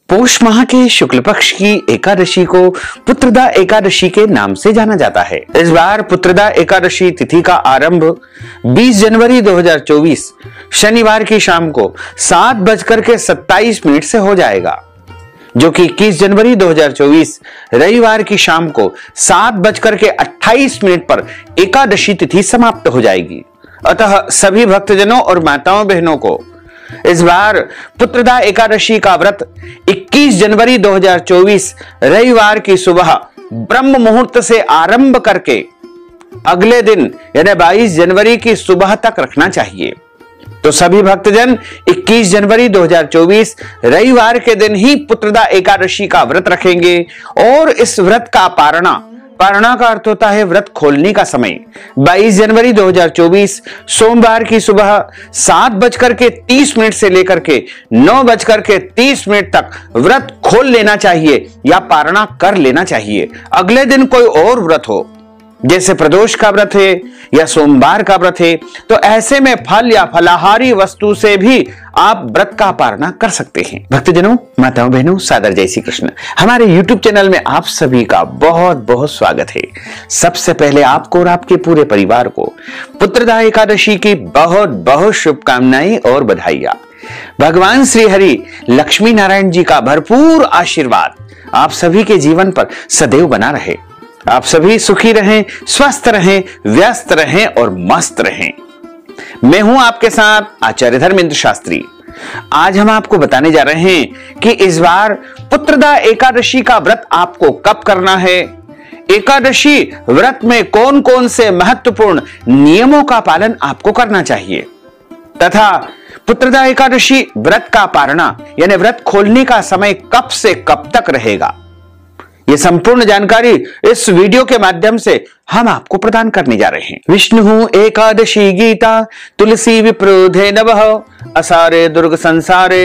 पौष माह के शुक्ल पक्ष की एकादशी को पुत्रदा एकादशी के नाम से जाना जाता है। इस बार पुत्रदा एकादशी तिथि का आरंभ 20 जनवरी 2024 शनिवार की शाम को 7:27 से हो जाएगा, जो कि 21 जनवरी 2024 रविवार की शाम को 7:28 पर एकादशी तिथि समाप्त हो जाएगी। अतः सभी भक्तजनों और माताओं बहनों को इस बार पुत्रदा एकादशी का व्रत 21 जनवरी 2024 रविवार की सुबह ब्रह्म मुहूर्त से आरंभ करके अगले दिन यानी 22 जनवरी की सुबह तक रखना चाहिए। तो सभी भक्तजन 21 जनवरी 2024 रविवार के दिन ही पुत्रदा एकादशी का व्रत रखेंगे और इस व्रत का पारणा का अर्थ होता है व्रत खोलने का समय। 22 जनवरी 2024 सोमवार की सुबह 7:30 से लेकर के 9:30 तक व्रत खोल लेना चाहिए या पारणा कर लेना चाहिए। अगले दिन कोई और व्रत हो, जैसे प्रदोष का व्रत है या सोमवार का व्रत है, तो ऐसे में फल या फलाहारी वस्तु से भी आप व्रत का पारणा कर सकते हैं। भक्तजनों, माताओं बहनों, सादर जय श्री कृष्ण। हमारे YouTube चैनल में आप सभी का बहुत बहुत स्वागत है। सबसे पहले आपको और आपके पूरे परिवार को पुत्रदा एकादशी की बहुत बहुत शुभकामनाएं और बधाइयां। भगवान श्री हरि लक्ष्मी नारायण जी का भरपूर आशीर्वाद आप सभी के जीवन पर सदैव बना रहे। आप सभी सुखी रहें, स्वस्थ रहें, व्यस्त रहें और मस्त रहें। मैं हूं आपके साथ आचार्य धर्मेंद्र शास्त्री। आज हम आपको बताने जा रहे हैं कि इस बार पुत्रदा एकादशी का व्रत आपको कब करना है, एकादशी व्रत में कौन कौन से महत्वपूर्ण नियमों का पालन आपको करना चाहिए, तथा पुत्रदा एकादशी व्रत का पारणा यानी व्रत खोलने का समय कब से कब तक रहेगा। ये संपूर्ण जानकारी इस वीडियो के माध्यम से हम आपको प्रदान करने जा रहे हैं। विष्णु एकादशी गीता तुलसी विप्रोधे नवः असारे दुर्ग संसारे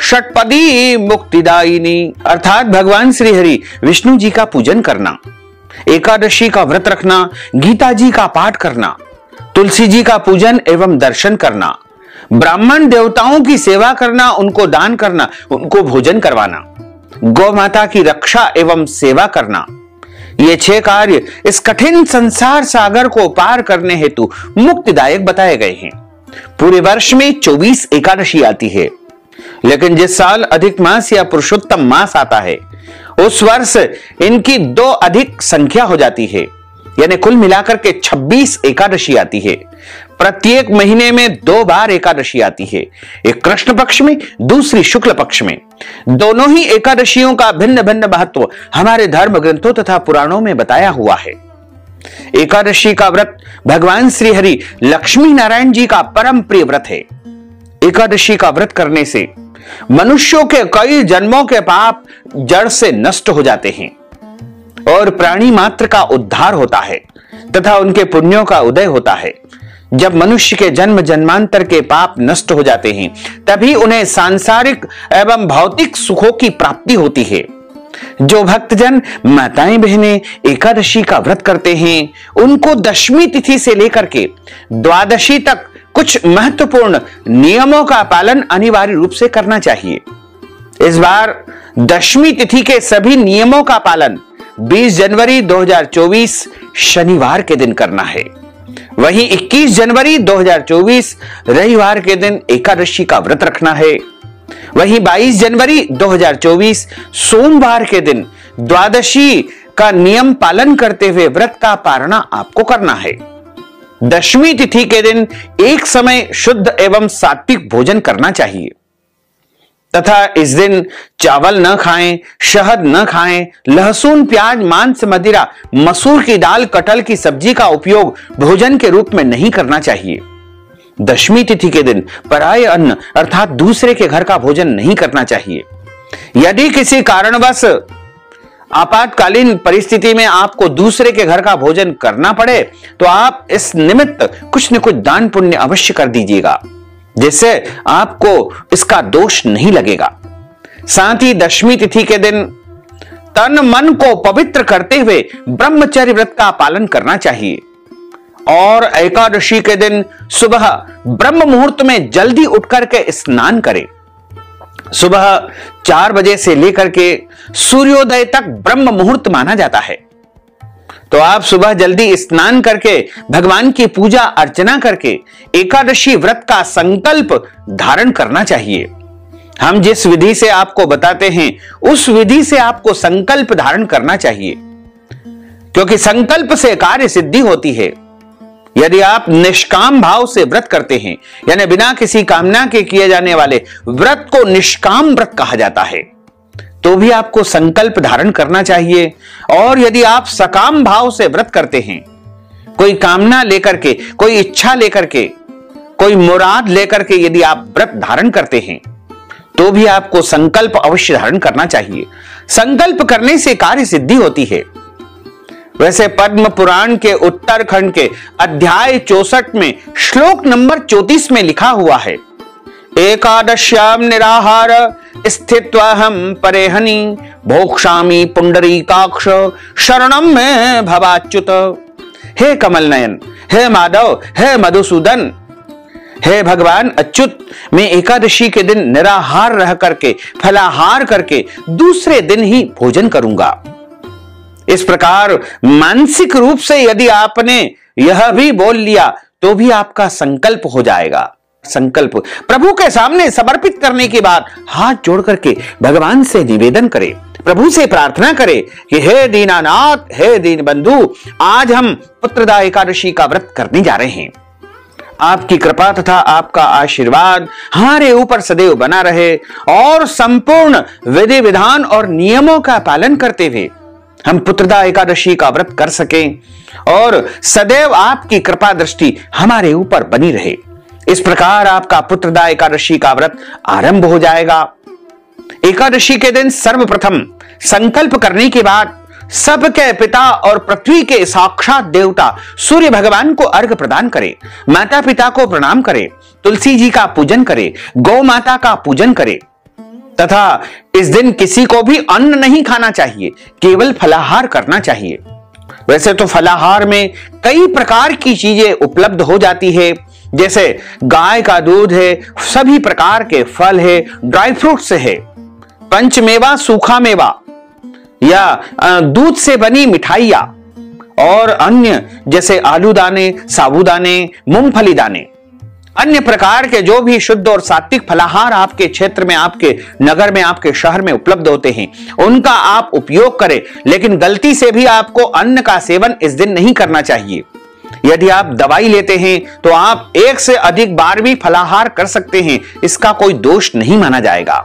षटपदी मुक्तिदायिनी। अर्थात भगवान श्री हरि विष्णु जी का पूजन करना, एकादशी का व्रत रखना, गीता जी का पाठ करना, तुलसी जी का पूजन एवं दर्शन करना, ब्राह्मण देवताओं की सेवा करना, उनको दान करना, उनको भोजन करवाना, गौ माता की रक्षा एवं सेवा करना, ये 6 कार्य इस कठिन संसार सागर को पार करने हेतु मुक्तिदायक बताए गए हैं। पूरे वर्ष में 24 एकादशी आती है, लेकिन जिस साल अधिक मास या पुरुषोत्तम मास आता है उस वर्ष इनकी 2 अधिक संख्या हो जाती है, यानी कुल मिलाकर के 26 एकादशी आती है। प्रत्येक महीने में 2 बार एकादशी आती है, एक कृष्ण पक्ष में, दूसरी शुक्ल पक्ष में। दोनों ही एकादशियों का भिन्न भिन्न महत्व हमारे धर्म ग्रंथों तथा पुराणों में बताया हुआ है। एकादशी का व्रत भगवान श्री हरि लक्ष्मी नारायण जी का परम प्रिय व्रत है। एकादशी का व्रत करने से मनुष्यों के कई जन्मों के पाप जड़ से नष्ट हो जाते हैं और प्राणी मात्र का उद्धार होता है तथा उनके पुण्यों का उदय होता है। जब मनुष्य के जन्म जन्मांतर के पाप नष्ट हो जाते हैं, तभी उन्हें सांसारिक एवं भौतिक सुखों की प्राप्ति होती है। जो भक्तजन माताएं बहनें एकादशी का व्रत करते हैं, उनको दशमी तिथि से लेकर के द्वादशी तक कुछ महत्वपूर्ण नियमों का पालन अनिवार्य रूप से करना चाहिए। इस बार दशमी तिथि के सभी नियमों का पालन 20 जनवरी 2024 शनिवार के दिन करना है। वहीं 21 जनवरी 2024 रविवार के दिन एकादशी का व्रत रखना है। वहीं 22 जनवरी 2024 सोमवार के दिन द्वादशी का नियम पालन करते हुए व्रत का पारणा आपको करना है। दशमी तिथि के दिन एक समय शुद्ध एवं सात्विक भोजन करना चाहिए तथा इस दिन चावल न खाएं, शहद न खाएं, लहसुन, प्याज, मांस, मदिरा, मसूर की दाल, कटहल की सब्जी का उपयोग भोजन के रूप में नहीं करना चाहिए। दशमी तिथि के दिन पराये अन्न अर्थात दूसरे के घर का भोजन नहीं करना चाहिए। यदि किसी कारणवश आपातकालीन परिस्थिति में आपको दूसरे के घर का भोजन करना पड़े, तो आप इस निमित्त कुछ न कुछ दान पुण्य अवश्य कर दीजिएगा, जिससे आपको इसका दोष नहीं लगेगा। साथ ही दशमी तिथि के दिन तन मन को पवित्र करते हुए ब्रह्मचर्य व्रत का पालन करना चाहिए और एकादशी के दिन सुबह ब्रह्म मुहूर्त में जल्दी उठकर के स्नान करें। सुबह 4 बजे से लेकर के सूर्योदय तक ब्रह्म मुहूर्त माना जाता है। तो आप सुबह जल्दी स्नान करके भगवान की पूजा अर्चना करके एकादशी व्रत का संकल्प धारण करना चाहिए। हम जिस विधि से आपको बताते हैं उस विधि से आपको संकल्प धारण करना चाहिए, क्योंकि संकल्प से कार्य सिद्धि होती है। यदि आप निष्काम भाव से व्रत करते हैं, यानी बिना किसी कामना के किए जाने वाले व्रत को निष्काम व्रत कहा जाता है, तो भी आपको संकल्प धारण करना चाहिए। और यदि आप सकाम भाव से व्रत करते हैं, कोई कामना लेकर के, कोई इच्छा लेकर के, कोई मुराद लेकर के यदि आप व्रत धारण करते हैं, तो भी आपको संकल्प अवश्य धारण करना चाहिए। संकल्प करने से कार्य सिद्धि होती है। वैसे पद्म पुराण के उत्तरखंड के अध्याय 64 में श्लोक नंबर 34 में लिखा हुआ है, एकादश्याम निराहार स्थित्वाहम परेहनि भोक्ष्यामि पुंडरीकाक्ष शरणम में भवाच्युत। हे कमल नयन, हे माधव, हे मधुसूदन, हे भगवान अच्युत, मैं एकादशी के दिन निराहार रह करके, फलाहार करके दूसरे दिन ही भोजन करूंगा। इस प्रकार मानसिक रूप से यदि आपने यह भी बोल लिया तो भी आपका संकल्प हो जाएगा। संकल्प प्रभु के सामने समर्पित करने के बाद हाथ जोड़ करके भगवान से निवेदन करें, प्रभु से प्रार्थना करें कि हे दीनानाथ, हे दीन बंधु, आज हम पुत्रदा एकादशी का व्रत करने जा रहे हैं। आपकी कृपा तथा आपका आशीर्वाद हमारे ऊपर सदैव बना रहे और संपूर्ण विधि विधान और नियमों का पालन करते हुए हम पुत्रदा एकादशी का व्रत कर सकें और सदैव आपकी कृपा दृष्टि हमारे ऊपर बनी रहे। इस प्रकार आपका पुत्रदा एकादशी का व्रत आरंभ हो जाएगा। एकादशी के दिन सर्वप्रथम संकल्प करने के बाद सबके पिता और पृथ्वी के साक्षात देवता सूर्य भगवान को अर्घ प्रदान करें, माता पिता को प्रणाम करें, तुलसी जी का पूजन करें, गौ माता का पूजन करें तथा इस दिन किसी को भी अन्न नहीं खाना चाहिए, केवल फलाहार करना चाहिए। वैसे तो फलाहार में कई प्रकार की चीजें उपलब्ध हो जाती है, जैसे गाय का दूध है, सभी प्रकार के फल है, ड्राई फ्रूट्स है, पंचमेवा सूखा मेवा या दूध से बनी मिठाइयां और अन्य जैसे आलू दाने, साबूदाने, मूंगफली दाने, अन्य प्रकार के जो भी शुद्ध और सात्विक फलाहार आपके क्षेत्र में, आपके नगर में, आपके शहर में उपलब्ध होते हैं, उनका आप उपयोग करें। लेकिन गलती से भी आपको अन्न का सेवन इस दिन नहीं करना चाहिए। यदि आप दवाई लेते हैं तो आप 1 से अधिक बार भी फलाहार कर सकते हैं, इसका कोई दोष नहीं माना जाएगा।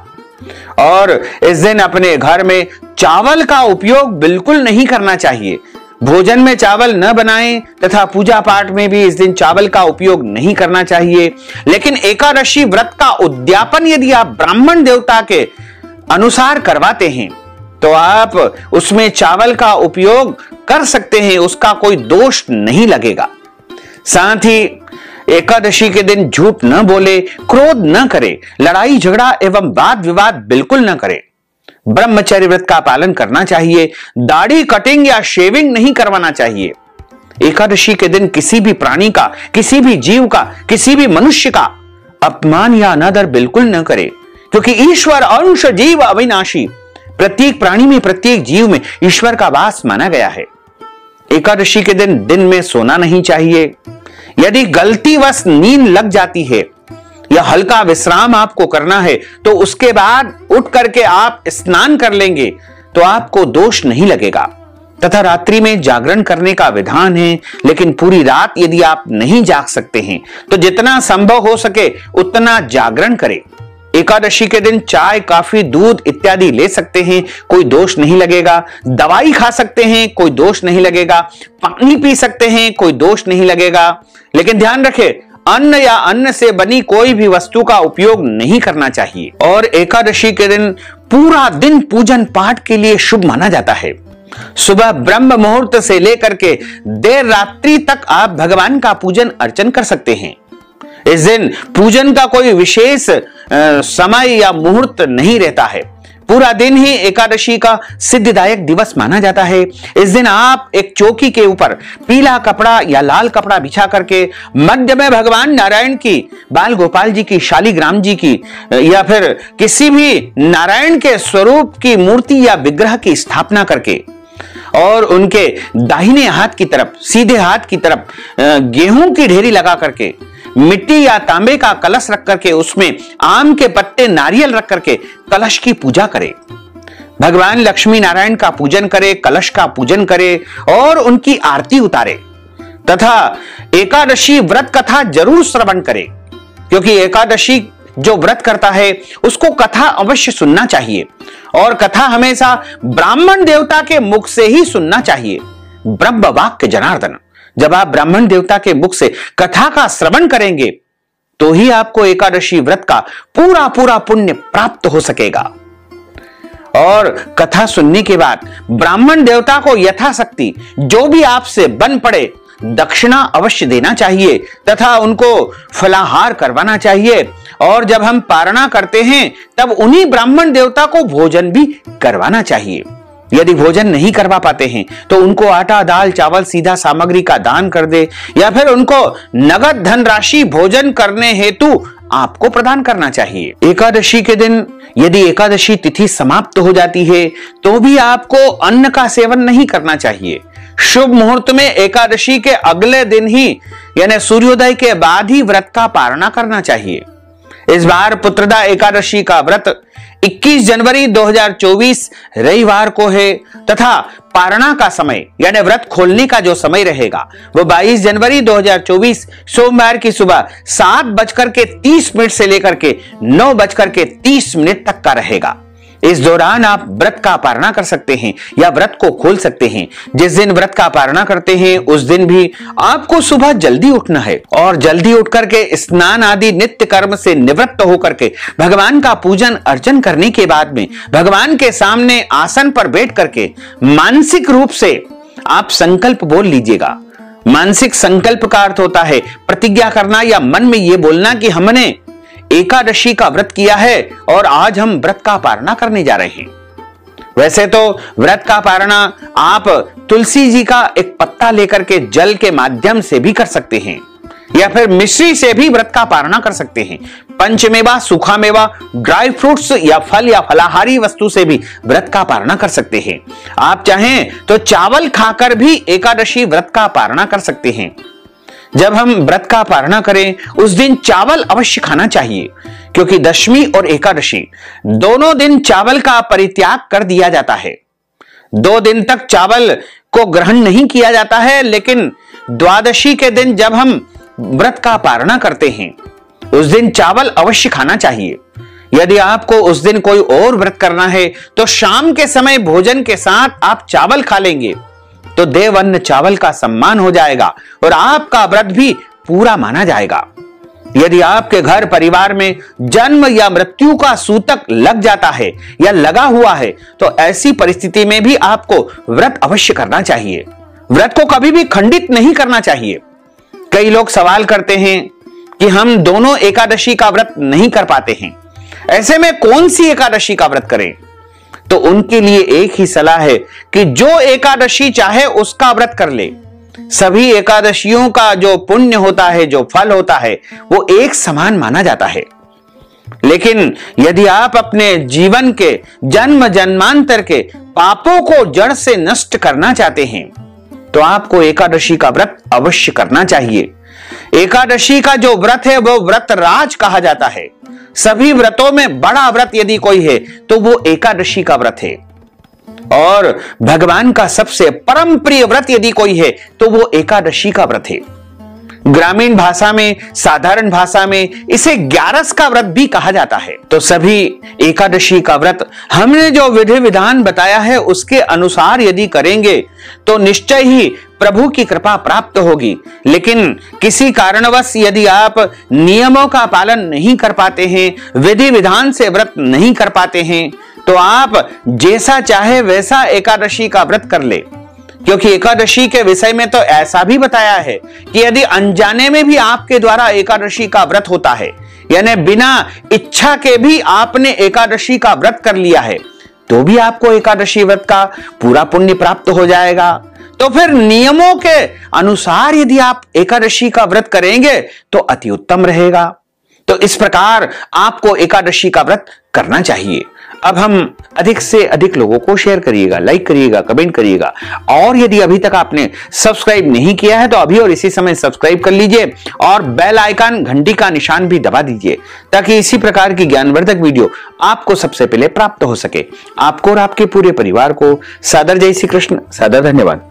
और इस दिन अपने घर में चावल का उपयोग बिल्कुल नहीं करना चाहिए। भोजन में चावल न बनाएं तथा पूजा पाठ में भी इस दिन चावल का उपयोग नहीं करना चाहिए। लेकिन एकादशी व्रत का उद्यापन यदि आप ब्राह्मण देवता के अनुसार करवाते हैं तो आप उसमें चावल का उपयोग कर सकते हैं, उसका कोई दोष नहीं लगेगा। साथ ही एकादशी के दिन झूठ न बोले, क्रोध न करे, लड़ाई झगड़ा एवं वाद विवाद बिल्कुल न करे, ब्रह्मचर्य व्रत का पालन करना चाहिए, दाढ़ी कटिंग या शेविंग नहीं करवाना चाहिए। एकादशी के दिन किसी भी प्राणी का, किसी भी जीव का, किसी भी मनुष्य का अपमान या अनादर बिल्कुल न करे, क्योंकि ईश्वर अंश जीव अविनाशी, प्रत्येक प्राणी में, प्रत्येक जीव में ईश्वर का वास माना गया है। एकादशी के दिन में सोना नहीं चाहिए। यदि गलतीवश नींद लग जाती है या हल्का विश्राम आपको करना है तो उसके बाद उठ करके आप स्नान कर लेंगे तो आपको दोष नहीं लगेगा। तथा रात्रि में जागरण करने का विधान है, लेकिन पूरी रात यदि आप नहीं जाग सकते हैं तो जितना संभव हो सके उतना जागरण करें। एकादशी के दिन चाय, कॉफी, दूध इत्यादि ले सकते हैं, कोई दोष नहीं लगेगा। दवाई खा सकते हैं, कोई दोष नहीं लगेगा। पानी पी सकते हैं, कोई दोष नहीं लगेगा। लेकिन ध्यान रखें, अन्न या अन्न से बनी कोई भी वस्तु का उपयोग नहीं करना चाहिए। और एकादशी के दिन पूरा दिन पूजन पाठ के लिए शुभ माना जाता है। सुबह ब्रह्म मुहूर्त से लेकर के देर रात्रि तक आप भगवान का पूजन अर्चन कर सकते हैं। इस दिन पूजन का कोई विशेष समय या मुहूर्त नहीं रहता है। पूरा दिन ही एकादशी का सिद्धिदायक दिवस माना जाता है। इस दिन आप एक चौकी के ऊपर पीला कपड़ा या लाल कपड़ा बिछा करके मध्य में भगवान नारायण की, बाल गोपाल जी की, शालिग्राम जी की या फिर किसी भी नारायण के स्वरूप की मूर्ति या विग्रह की स्थापना करके और उनके दाहिने हाथ की तरफ, सीधे हाथ की तरफ गेहूं की ढेरी लगा करके मिट्टी या तांबे का कलश रख करके उसमें आम के पत्ते, नारियल रख करके कलश की पूजा करे, भगवान लक्ष्मी नारायण का पूजन करे, कलश का पूजन करे और उनकी आरती उतारे तथा एकादशी व्रत कथा जरूर श्रवण करे, क्योंकि एकादशी जो व्रत करता है उसको कथा अवश्य सुनना चाहिए और कथा हमेशा ब्राह्मण देवता के मुख से ही सुनना चाहिए। ब्रह्म वाक्य जनार्दन, जब आप ब्राह्मण देवता के मुख से कथा का श्रवण करेंगे तो ही आपको एकादशी व्रत का पूरा पूरा पुण्य प्राप्त हो सकेगा। और कथा सुनने के बाद ब्राह्मण देवता को यथाशक्ति जो भी आपसे बन पड़े दक्षिणा अवश्य देना चाहिए तथा उनको फलाहार करवाना चाहिए। और जब हम पारणा करते हैं तब उन्हीं ब्राह्मण देवता को भोजन भी करवाना चाहिए। यदि भोजन नहीं करवा पाते हैं तो उनको आटा, दाल, चावल, सीधा सामग्री का दान कर दे या फिर उनको नगद धनराशि भोजन करने हेतु आपको प्रदान करना चाहिए। एकादशी के दिन यदि एकादशी तिथि समाप्त हो जाती है तो भी आपको अन्न का सेवन नहीं करना चाहिए। शुभ मुहूर्त में एकादशी के अगले दिन ही यानी सूर्योदय के बाद ही व्रत का पारणा करना चाहिए। इस बार पुत्रदा एकादशी का व्रत 21 जनवरी 2024 रविवार को है तथा पारणा का समय यानी व्रत खोलने का जो समय रहेगा वो 22 जनवरी 2024 सोमवार की सुबह 7:30 से लेकर के 9:30 तक का रहेगा। इस दौरान आप व्रत का पारणा कर सकते हैं या व्रत को खोल सकते हैं। जिस दिन व्रत का पारणा करते हैं उस दिन भी आपको सुबह जल्दी उठना है और जल्दी उठ करके स्नान आदि नित्य कर्म से निवृत्त होकर के भगवान का पूजन अर्चन करने के बाद में भगवान के सामने आसन पर बैठ करके मानसिक रूप से आप संकल्प बोल लीजिएगा। मानसिक संकल्प का अर्थ होता है प्रतिज्ञा करना या मन में यह बोलना कि हमने एकादशी का व्रत किया है और आज हम व्रत का पारणा करने जा रहे हैं। वैसे तो व्रत का पारणा आप तुलसी जी का एक पत्ता लेकर के जल के माध्यम से भी कर सकते हैं या फिर मिश्री से भी व्रत का पारणा कर सकते हैं। पंचमेवा, सूखा मेवा, ड्राई फ्रूट्स या फल या फलाहारी वस्तु से भी व्रत का पारणा कर सकते हैं। आप चाहें तो चावल खाकर भी एकादशी व्रत का पारणा कर सकते हैं। जब हम व्रत का पारणा करें उस दिन चावल अवश्य खाना चाहिए, क्योंकि दशमी और एकादशी दोनों दिन चावल का परित्याग कर दिया जाता है। 2 दिन तक चावल को ग्रहण नहीं किया जाता है, लेकिन द्वादशी के दिन जब हम व्रत का पारणा करते हैं उस दिन चावल अवश्य खाना चाहिए। यदि आपको उस दिन कोई और व्रत करना है तो शाम के समय भोजन के साथ आप चावल खा लेंगे तो देव अन्न चावल का सम्मान हो जाएगा और आपका व्रत भी पूरा माना जाएगा। यदि आपके घर परिवार में जन्म या मृत्यु का सूतक लग जाता है या लगा हुआ है तो ऐसी परिस्थिति में भी आपको व्रत अवश्य करना चाहिए। व्रत को कभी भी खंडित नहीं करना चाहिए। कई लोग सवाल करते हैं कि हम दोनों एकादशी का व्रत नहीं कर पाते हैं, ऐसे में कौन सी एकादशी का व्रत करें? तो उनके लिए एक ही सलाह है कि जो एकादशी चाहे उसका व्रत कर ले। सभी एकादशियों का जो पुण्य होता है, जो फल होता है, वो एक समान माना जाता है। लेकिन यदि आप अपने जीवन के जन्म जन्मांतर के पापों को जड़ से नष्ट करना चाहते हैं तो आपको एकादशी का व्रत अवश्य करना चाहिए। एकादशी का जो व्रत है वो व्रत राज कहा जाता है। सभी व्रतों में बड़ा व्रत यदि कोई है तो वो एकादशी का व्रत है और भगवान का सबसे परम प्रिय व्रत यदि कोई है तो वो एकादशी का व्रत है। ग्रामीण भाषा में, साधारण भाषा में इसे 11 का व्रत भी कहा जाता है। तो सभी एकादशी का व्रत हमने जो विधि विधान बताया है उसके अनुसार यदि करेंगे तो निश्चय ही प्रभु की कृपा प्राप्त होगी। लेकिन किसी कारणवश यदि आप नियमों का पालन नहीं कर पाते हैं, विधि विधान से व्रत नहीं कर पाते हैं तो आप जैसा चाहे वैसा एकादशी का व्रत कर ले, क्योंकि एकादशी के विषय में तो ऐसा भी बताया है कि यदि अनजाने में भी आपके द्वारा एकादशी का व्रत होता है, यानी बिना इच्छा के भी आपने एकादशी का व्रत कर लिया है, तो भी आपको एकादशी व्रत का पूरा पुण्य प्राप्त हो जाएगा। तो फिर नियमों के अनुसार यदि आप एकादशी का व्रत करेंगे तो अति उत्तम रहेगा। तो इस प्रकार आपको एकादशी का व्रत करना चाहिए। अब हम अधिक से अधिक लोगों को शेयर करिएगा, लाइक करिएगा, कमेंट करिएगा, और यदि अभी तक आपने सब्सक्राइब नहीं किया है तो अभी और इसी समय सब्सक्राइब कर लीजिए और बेल आइकन घंटी का निशान भी दबा दीजिए ताकि इसी प्रकार की ज्ञानवर्धक वीडियो आपको सबसे पहले प्राप्त हो सके। आपको और आपके पूरे परिवार को सादर जय श्री कृष्ण, सादर धन्यवाद।